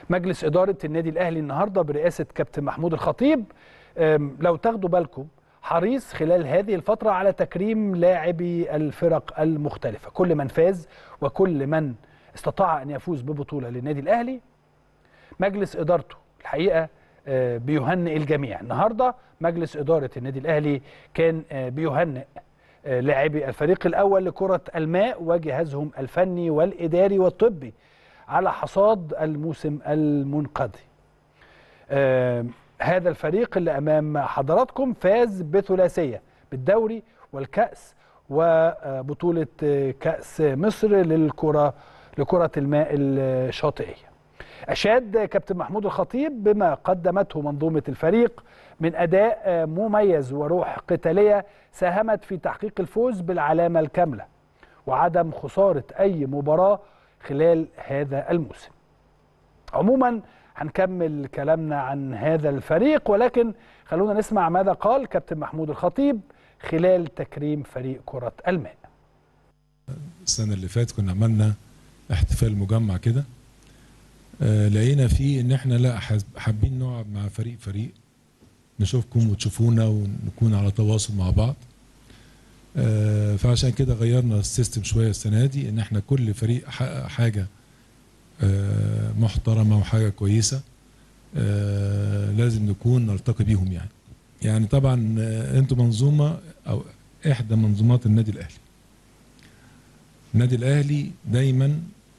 مجلس إدارة النادي الأهلي النهاردة برئاسة كابتن محمود الخطيب لو تاخدوا بالكم حريص خلال هذه الفترة على تكريم لاعبي الفرق المختلفة، كل من فاز وكل من استطاع أن يفوز ببطولة للنادي الأهلي مجلس إدارته الحقيقة بيهنئ الجميع. النهاردة مجلس إدارة النادي الأهلي كان بيهنئ لاعبي الفريق الأول لكرة الماء وجهازهم الفني والإداري والطبي على حصاد الموسم المنقضي. هذا الفريق اللي أمام حضراتكم فاز بثلاثية بالدوري والكأس وبطولة كأس مصر لكرة الماء الشاطئية. أشاد كابتن محمود الخطيب بما قدمته منظومة الفريق من أداء مميز وروح قتالية ساهمت في تحقيق الفوز بالعلامة الكاملة وعدم خسارة أي مباراة خلال هذا الموسم. عموما هنكمل كلامنا عن هذا الفريق، ولكن خلونا نسمع ماذا قال كابتن محمود الخطيب خلال تكريم فريق كرة الماء. السنة اللي فاتت كنا عملنا احتفال مجمع كده، لقينا فيه ان احنا لا حابين نقعد مع فريق نشوفكم وتشوفونا ونكون على تواصل مع بعض. فعشان كده غيرنا السيستم شوية السنة دي، ان احنا كل فريق حقق حاجة محترمة وحاجة كويسة لازم نكون نلتقي بيهم. يعني طبعا انتوا منظومة او احدى منظومات النادي الاهلي. النادي الاهلي دايما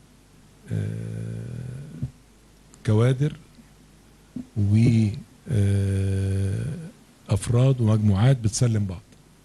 كوادر وافراد ومجموعات بتسلم بعض.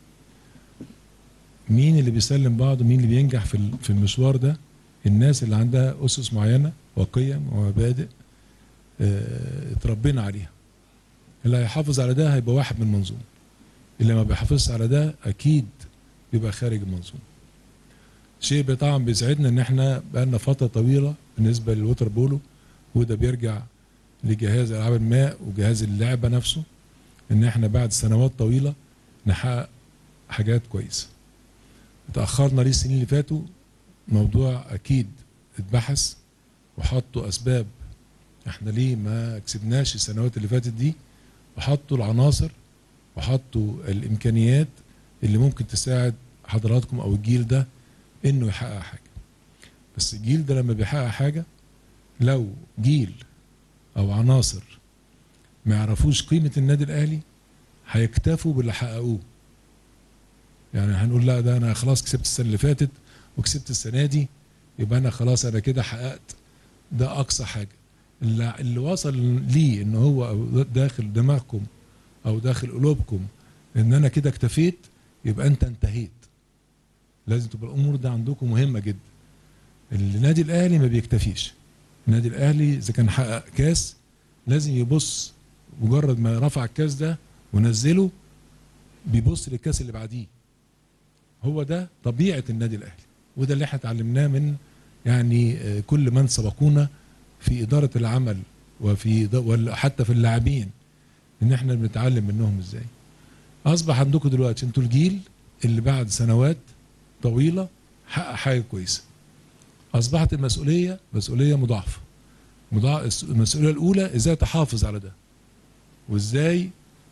مين اللي بيسلم بعض ومين اللي بينجح في المشوار ده؟ الناس اللي عندها اسس معينه وقيم ومبادئ اتربينا عليها. اللي هيحافظ على ده هيبقى واحد من المنظومه، اللي ما بيحافظش على ده اكيد بيبقى خارج المنظومه. شيء طبعا بيسعدنا ان احنا بقالنا فتره طويله بالنسبه للوتر بولو، وده بيرجع لجهاز العاب الماء وجهاز اللعبه نفسه، ان احنا بعد سنوات طويله نحقق حاجات كويسه. اتاخرنا ليه السنين اللي فاتوا؟ موضوع اكيد اتبحث وحطوا اسباب احنا ليه ما كسبناش السنوات اللي فاتت دي، وحطوا العناصر وحطوا الامكانيات اللي ممكن تساعد حضراتكم او الجيل ده انه يحقق حاجه. بس الجيل ده لما بيحقق حاجه، لو جيل او عناصر ما يعرفوش قيمه النادي الاهلي هيكتفوا باللي حققوه. يعني هنقول لا ده انا خلاص كسبت السنه اللي فاتت وكسبت السنه دي، يبقى انا خلاص انا كده حققت. ده اقصى حاجه. اللي وصل ليه ان هو داخل دماغكم او داخل قلوبكم ان انا كده اكتفيت، يبقى انت انتهيت. لازم تبقى الامور ده عندكم مهمه جدا. النادي الاهلي ما بيكتفيش. النادي الاهلي اذا كان حقق كاس لازم يبص، مجرد ما رفع الكاس ده ونزله بيبص للكاس اللي بعديه. هو ده طبيعه النادي الاهلي، وده اللي احنا اتعلمناه من يعني كل من سبقونا في اداره العمل حتى في اللاعبين، ان احنا بنتعلم منهم ازاي. اصبح عندكم دلوقتي انتوا الجيل اللي بعد سنوات طويله حقق حاجه كويسه. اصبحت المسؤوليه مسؤوليه مضاعفه. المسؤوليه الاولى ازاي تحافظ على ده، وازاي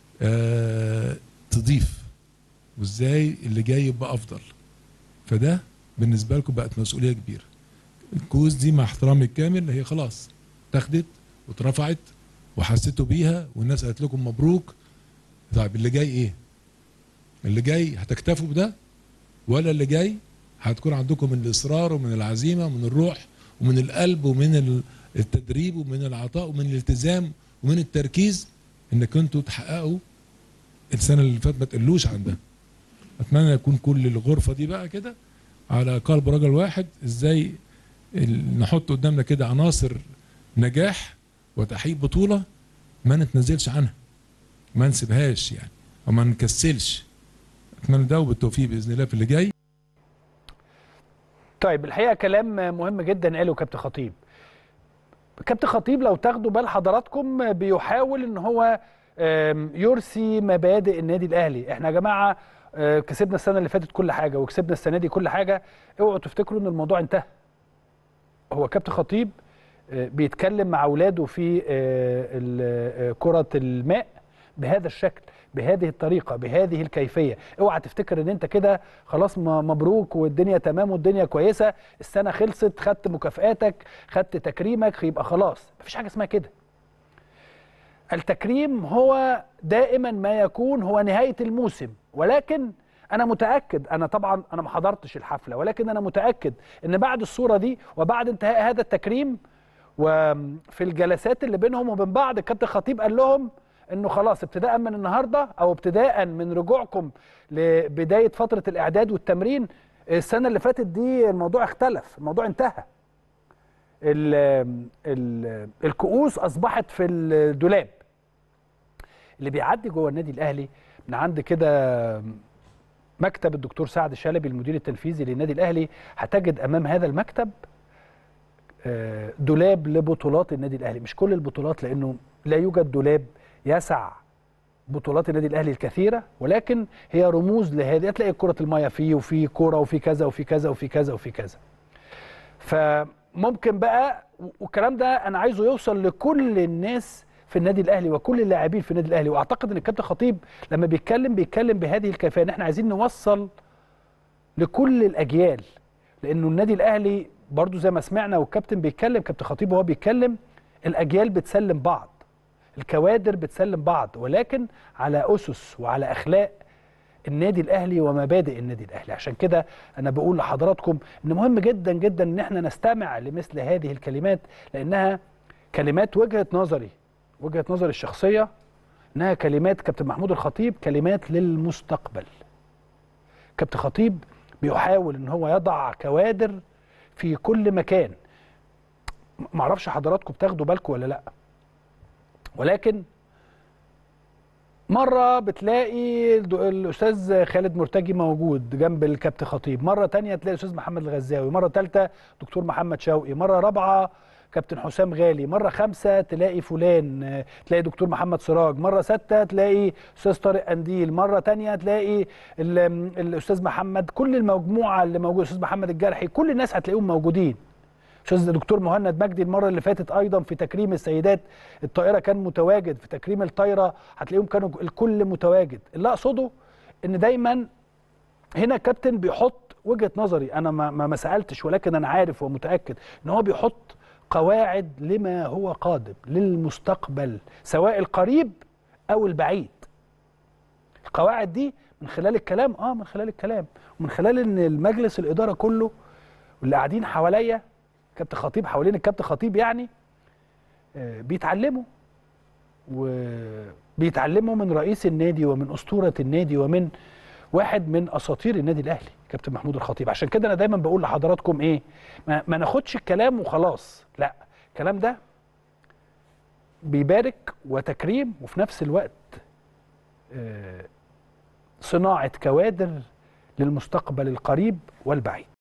تضيف، وازاي اللي جاي يبقى افضل. فده بالنسبه لكم بقت مسؤوليه كبيره. الكوز دي مع احترامي الكامل هي خلاص اتاخدت واترفعت وحسيتوا بيها والناس قالت لكم مبروك. طيب اللي جاي ايه؟ اللي جاي هتكتفوا بده، ولا اللي جاي هتكون عندكم من الاصرار ومن العزيمه ومن الروح ومن القلب ومن التدريب ومن العطاء ومن الالتزام ومن التركيز انك انتوا تحققوا السنه اللي فاتت ما تقلوش عن ده. اتمنى يكون كل الغرفه دي بقى كده على قلب رجل واحد، ازاي نحط قدامنا كده عناصر نجاح وتحقيق بطوله ما نتنزلش عنها، ما نسيبهاش يعني، وما نكسلش. اتمنى ده وبالتوفيق باذن الله في اللي جاي. طيب الحقيقه كلام مهم جدا قاله كابتن خطيب. كابتن خطيب لو تاخدوا بال حضراتكم بيحاول ان هو يرسي مبادئ النادي الاهلي. احنا يا جماعه كسبنا السنه اللي فاتت كل حاجه وكسبنا السنه دي كل حاجه، اوعوا تفتكروا ان الموضوع انتهى. هو كابتن خطيب بيتكلم مع اولاده في كرة الماء بهذا الشكل، بهذه الطريقة، بهذه الكيفية. اوعى تفتكر ان انت كده خلاص مبروك والدنيا تمام والدنيا كويسة، السنة خلصت، خدت مكافآتك، خدت تكريمك، يبقى خلاص. مفيش حاجة اسمها كده. التكريم هو دائما ما يكون هو نهاية الموسم، ولكن أنا متأكد، أنا طبعا أنا ما حضرتش الحفلة، ولكن أنا متأكد إن بعد الصورة دي وبعد انتهاء هذا التكريم وفي الجلسات اللي بينهم وبين بعض، الكابتن خطيب قال لهم إنه خلاص ابتداء من النهاردة أو ابتداء من رجوعكم لبداية فترة الإعداد والتمرين، السنة اللي فاتت دي الموضوع اختلف، الموضوع انتهى. الكؤوس أصبحت في الدولاب. اللي بيعدي جوه النادي الاهلي من عند كده مكتب الدكتور سعد شلبي المدير التنفيذي للنادي الاهلي، هتجد امام هذا المكتب دولاب لبطولات النادي الاهلي. مش كل البطولات، لانه لا يوجد دولاب يسع بطولات النادي الاهلي الكثيره، ولكن هي رموز لهذه. هتلاقي كره الميه فيه، وفي كوره، وفي كذا وفي كذا وفي كذا وفي كذا. فممكن بقى، والكلام ده انا عايزه يوصل لكل الناس في النادي الاهلي وكل اللاعبين في النادي الاهلي. واعتقد ان الكابتن خطيب لما بيتكلم بهذه الكيفيه، ان احنا عايزين نوصل لكل الاجيال، لانه النادي الاهلي برضو زي ما سمعنا والكابتن بيتكلم، كابتن خطيب وهو بيتكلم، الاجيال بتسلم بعض، الكوادر بتسلم بعض، ولكن على اسس وعلى اخلاق النادي الاهلي ومبادئ النادي الاهلي. عشان كده انا بقول لحضراتكم ان مهم جدا جدا ان احنا نستمع لمثل هذه الكلمات، لانها كلمات وجهة نظري الشخصية، انها كلمات كابتن محمود الخطيب، كلمات للمستقبل. كابتن خطيب بيحاول ان هو يضع كوادر في كل مكان. معرفش حضراتكم بتاخدوا بالكم ولا لا، ولكن مرة بتلاقي الأستاذ خالد مرتجي موجود جنب الكابتن خطيب، مرة تانية تلاقي الأستاذ محمد الغزاوي، مرة تالتة دكتور محمد شوقي، مرة رابعة كابتن حسام غالي، مرة خامسة تلاقي فلان، تلاقي دكتور محمد سراج، مرة ستة تلاقي أستاذ طارق قنديل، مرة تانية تلاقي الأستاذ محمد، كل المجموعة اللي موجودة، الأستاذ محمد الجرحي، كل الناس هتلاقيهم موجودين. استاذ دكتور مهند مجدي المره اللي فاتت ايضا في تكريم السيدات الطائره كان متواجد، في تكريم الطايره هتلاقيهم كانوا الكل متواجد. اللي اقصده ان دايما هنا كابتن بيحط وجهه نظري، انا ما سالتش، ولكن انا عارف ومتاكد ان هو بيحط قواعد لما هو قادم للمستقبل، سواء القريب او البعيد. القواعد دي من خلال الكلام، من خلال الكلام، ومن خلال ان المجلس الاداره كله واللي قاعدين حواليا كابتن خطيب، حوالين الكابتن خطيب يعني، بيتعلموا من رئيس النادي ومن أسطورة النادي ومن واحد من أساطير النادي الأهلي كابتن محمود الخطيب. عشان كده أنا دايما بقول لحضراتكم إيه، ما ناخدش الكلام وخلاص، لا، الكلام ده بيبارك وتكريم، وفي نفس الوقت صناعة كوادر للمستقبل القريب والبعيد.